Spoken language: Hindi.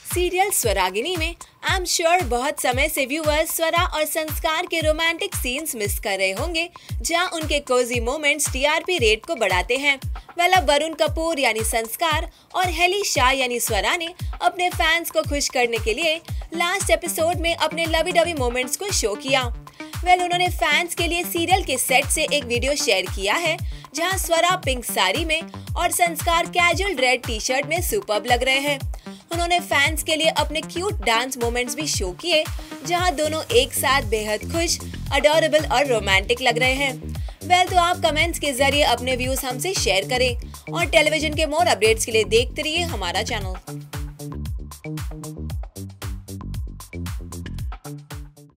सीरियल स्वरागिनी में आई एम श्योर बहुत समय से व्यूअर्स स्वरा और संस्कार के रोमांटिक सीन्स मिस कर रहे होंगे, जहां उनके कोजी मोमेंट्स टीआरपी रेट को बढ़ाते हैं। अब वरुण कपूर यानी संस्कार और हेली शाह यानी स्वरा ने अपने फैंस को खुश करने के लिए लास्ट एपिसोड में अपने लवी डवी मोमेंट्स को शो किया। उन्होंने फैंस के लिए सीरियल के सेट से एक वीडियो शेयर किया है, जहां स्वरा पिंक साड़ी में और Sanskar casual red T shirt में सुपर्ब लग रहे हैं। उन्होंने फैंस के लिए अपने क्यूट डांस मोमेंट्स भी शो किए, जहां दोनों एक साथ बेहद खुश, अडोरेबल और रोमांटिक लग रहे हैं। तो आप कमेंट्स के जरिए अपने व्यूज हमसे शेयर करें और टेलीविजन के मोर अपडेट्स के लिए देखते रहिए हमारा चैनल।